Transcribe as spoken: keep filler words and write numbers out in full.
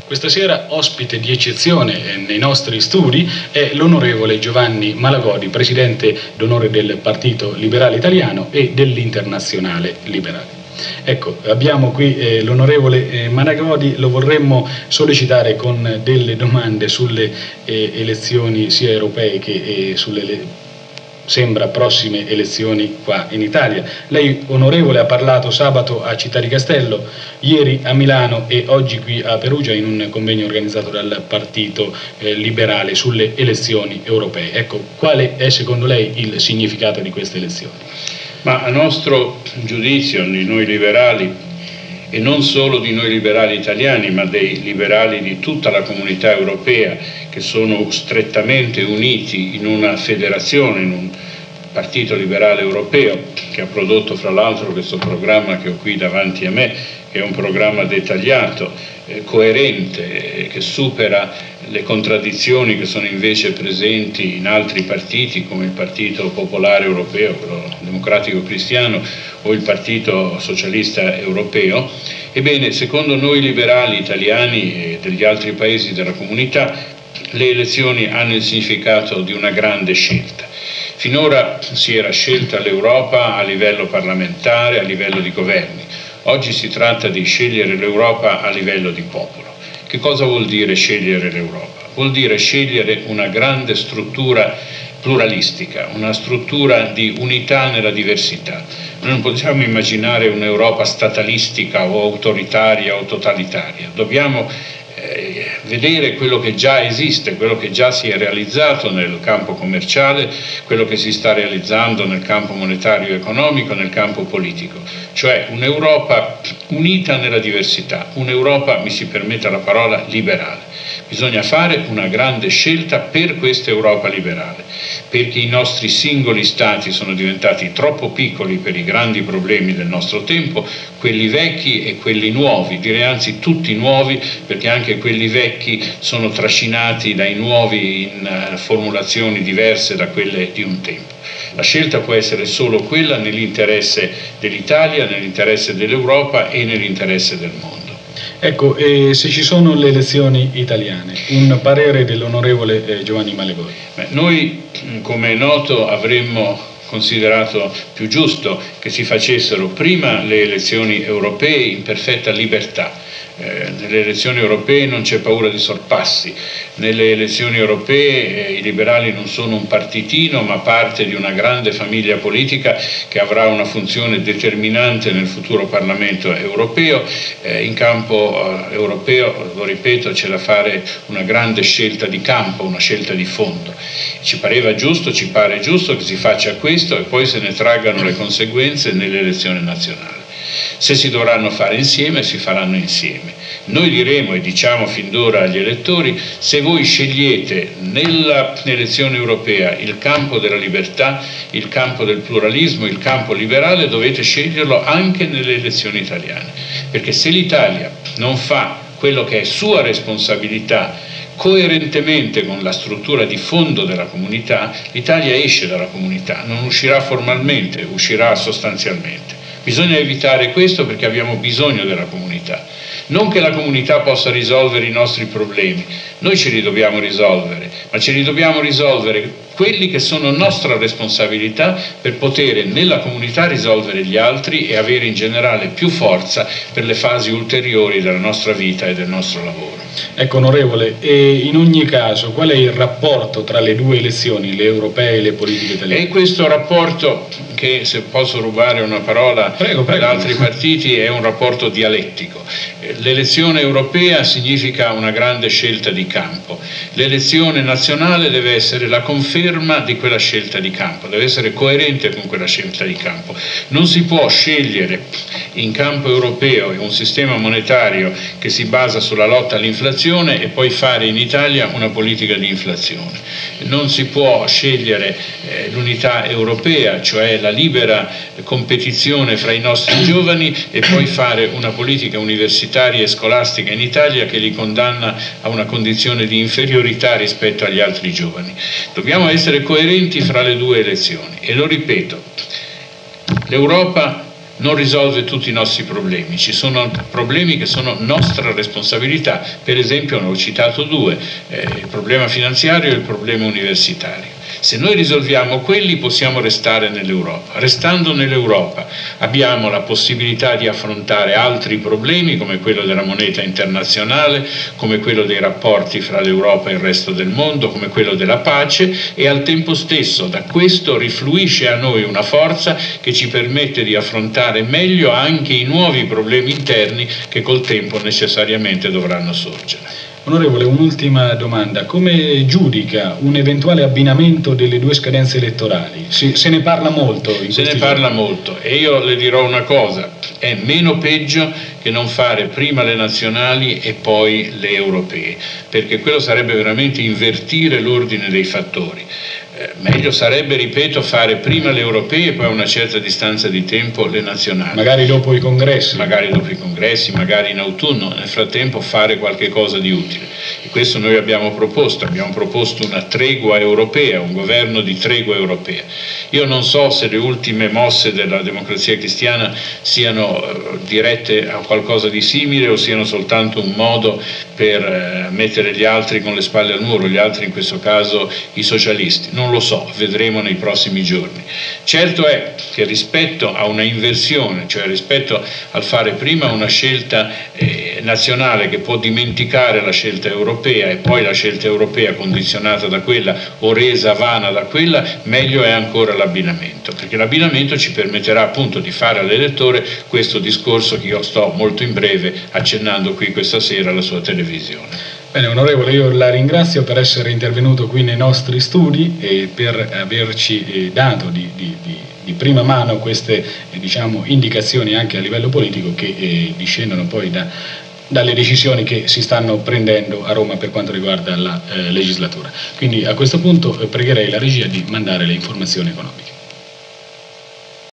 Questa sera ospite di eccezione nei nostri studi è l'onorevole Giovanni Malagodi, presidente d'onore del Partito Liberale Italiano e dell'Internazionale Liberale. Ecco, abbiamo qui eh, l'onorevole eh, Malagodi, lo vorremmo sollecitare con delle domande sulle eh, elezioni sia europee che eh, sulle sembra prossime elezioni qua in Italia. Lei, onorevole, ha parlato sabato a Città di Castello, ieri a Milano e oggi qui a Perugia in un convegno organizzato dal Partito eh, Liberale sulle elezioni europee. Ecco, quale è secondo lei il significato di queste elezioni? Ma a nostro giudizio, di noi liberali, e non solo di noi liberali italiani, ma dei liberali di tutta la comunità europea, che sono strettamente uniti in una federazione, in un partito liberale europeo, che ha prodotto fra l'altro questo programma che ho qui davanti a me, che è un programma dettagliato, eh, coerente, eh, che supera le contraddizioni che sono invece presenti in altri partiti come il Partito Popolare Europeo, quello democratico cristiano, o il Partito Socialista Europeo. Ebbene, secondo noi liberali italiani e degli altri paesi della comunità, le elezioni hanno il significato di una grande scelta. Finora si era scelta l'Europa a livello parlamentare, a livello di governi. Oggi si tratta di scegliere l'Europa a livello di popolo. Che cosa vuol dire scegliere l'Europa? Vuol dire scegliere una grande struttura pluralistica, una struttura di unità nella diversità. Noi non possiamo immaginare un'Europa statalistica o autoritaria o totalitaria. Dobbiamo eh, vedere quello che già esiste, quello che già si è realizzato nel campo commerciale, quello che si sta realizzando nel campo monetario e economico, nel campo politico. Cioè un'Europa unita nella diversità, un'Europa, mi si permetta la parola, liberale. Bisogna fare una grande scelta per questa Europa liberale, perché i nostri singoli stati sono diventati troppo piccoli per i grandi problemi del nostro tempo, quelli vecchi e quelli nuovi, direi anzi tutti nuovi, perché anche quelli vecchi sono trascinati dai nuovi in uh, formulazioni diverse da quelle di un tempo. La scelta può essere solo quella nell'interesse dell'Italia, nell'interesse dell'Europa e nell'interesse del mondo. Ecco, e se ci sono le elezioni italiane, un parere dell'onorevole eh, Giovanni Malagodi. Beh, noi, come è noto, avremmo considerato più giusto che si facessero prima le elezioni europee in perfetta libertà. Eh, nelle elezioni europee non c'è paura di sorpassi, nelle elezioni europee eh, i liberali non sono un partitino ma parte di una grande famiglia politica che avrà una funzione determinante nel futuro Parlamento europeo. Eh, in campo eh, europeo, lo ripeto, c'è da fare una grande scelta di campo, una scelta di fondo. Ci pareva giusto, ci pare giusto che si faccia questo e poi se ne traggano le conseguenze nelle elezioni nazionali. Se si dovranno fare insieme, si faranno insieme. Noi diremo e diciamo fin d'ora agli elettori: se voi scegliete nell'elezione europea il campo della libertà, il campo del pluralismo, il campo liberale, dovete sceglierlo anche nelle elezioni italiane. Perché se l'Italia non fa quello che è sua responsabilità, coerentemente con la struttura di fondo della comunità, l'Italia esce dalla comunità, non uscirà formalmente, uscirà sostanzialmente. Bisogna evitare questo perché abbiamo bisogno della comunità. Non che la comunità possa risolvere i nostri problemi, noi ce li dobbiamo risolvere, ma ce li dobbiamo risolvere quelli che sono nostra responsabilità per poter nella comunità risolvere gli altri e avere in generale più forza per le fasi ulteriori della nostra vita e del nostro lavoro. Ecco, onorevole, e in ogni caso qual è il rapporto tra le due elezioni, le europee e le politiche italiane? E questo rapporto, che se posso rubare una parola prego, prego. da altri partiti, è un rapporto dialettico. L'elezione europea significa una grande scelta di campo, l'elezione nazionale deve essere la conferma di quella scelta di campo, deve essere coerente con quella scelta di campo. Non si può scegliere in campo europeo un sistema monetario che si basa sulla lotta all'inflazione e poi fare in Italia una politica di inflazione. Non si può scegliere eh, l'unità europea, cioè la libera competizione fra i nostri giovani, e poi fare una politica universitaria e scolastica in Italia che li condanna a una condizione di inferiorità rispetto agli altri giovani. Dobbiamo essere coerenti fra le due elezioni e lo ripeto, l'Europa non risolve tutti i nostri problemi, ci sono problemi che sono nostra responsabilità, per esempio ne ho citato due, eh, il problema finanziario e il problema universitario. Se noi risolviamo quelli possiamo restare nell'Europa. Restando nell'Europa abbiamo la possibilità di affrontare altri problemi come quello della moneta internazionale, come quello dei rapporti fra l'Europa e il resto del mondo, come quello della pace, e al tempo stesso da questo rifluisce a noi una forza che ci permette di affrontare meglio anche i nuovi problemi interni che col tempo necessariamente dovranno sorgere. Onorevole, un'ultima domanda. Come giudica un eventuale abbinamento delle due scadenze elettorali? Si, se ne parla molto in Se ne giorni. parla molto e io le dirò una cosa, è meno peggio che non fare prima le nazionali e poi le europee, perché quello sarebbe veramente invertire l'ordine dei fattori. Eh, meglio sarebbe, ripeto, fare prima le europee e poi a una certa distanza di tempo le nazionali. Magari dopo i congressi. Magari dopo i congressi, magari in autunno, nel frattempo fare qualche cosa di utile. E questo noi abbiamo proposto, abbiamo proposto una tregua europea, un governo di tregua europea. Io non so se le ultime mosse della Democrazia Cristiana siano eh, dirette a qualcosa di simile o siano soltanto un modo per eh, mettere gli altri con le spalle al muro, gli altri in questo caso i socialisti. Non lo so, vedremo nei prossimi giorni. Certo è che rispetto a una inversione, cioè rispetto al fare prima una scelta eh, nazionale che può dimenticare la scelta europea e poi la scelta europea condizionata da quella o resa vana da quella, meglio è ancora l'abbinamento, perché l'abbinamento ci permetterà appunto di fare all'elettore questo discorso che io sto molto in breve accennando qui questa sera alla sua televisione. Bene, onorevole, io la ringrazio per essere intervenuto qui nei nostri studi e per averci eh, dato di, di, di, di prima mano queste eh, diciamo, indicazioni anche a livello politico che eh, discendono poi da, dalle decisioni che si stanno prendendo a Roma per quanto riguarda la eh, legislatura. Quindi a questo punto eh, pregherei la regia di mandare le informazioni economiche.